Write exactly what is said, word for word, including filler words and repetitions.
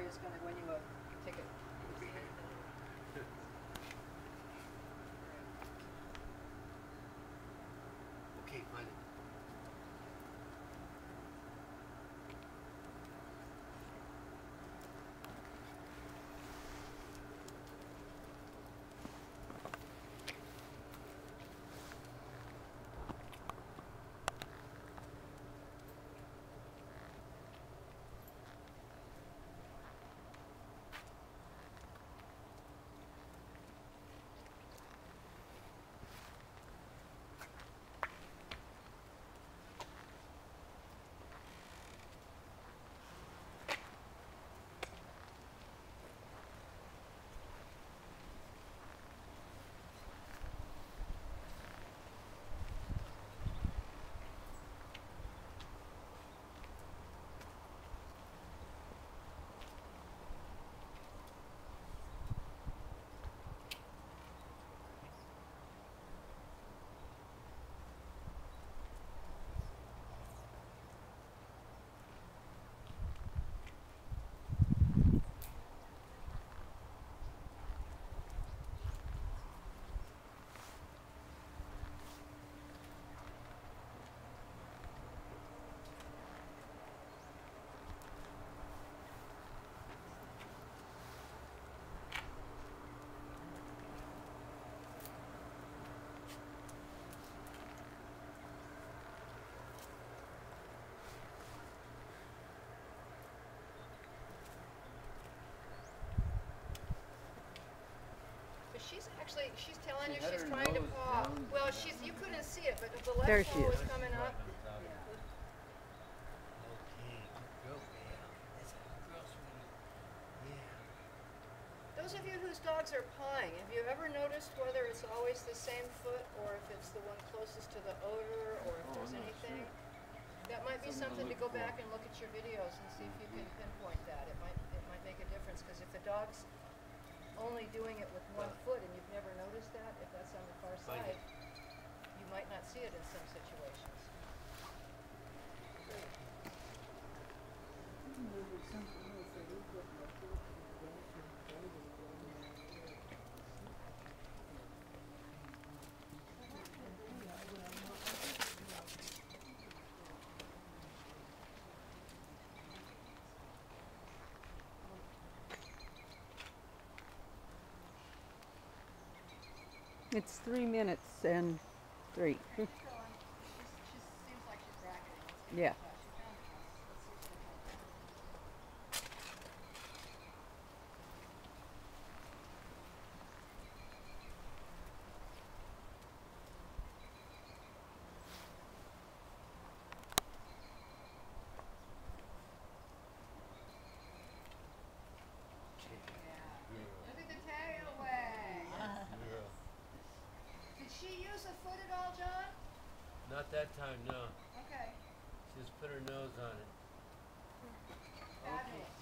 is going to win you a ticket. Okay, fine. She's actually, she's telling She you had she's her trying to nose paw. down. Well, she's, you couldn't see it, but the left There she paw is. was coming up. Okay, good girl. Yeah, that's a good girl, sweetie. Yeah. Those of you whose dogs are pawing, have you ever noticed whether it's always the same foot or if it's the one closest to the odor or if Oh, there's I'm not anything? sure. That might be Something to something to look go back for. and look at your videos and see if you can pinpoint that. It might, it might make a difference because if the dog's only doing it with one foot and you've never noticed that, if that's on the far Find side, it. you might not see it in some situations. It's three minutes and three. Keep going. She's, she seems like she's bracketing. Let's see Yeah. what she found it. Let's see if she found it. Look at the tail wag. Girl. Did she use a foot at all, John? Not that time, no. Okay. She just put her nose on it. Fabulous.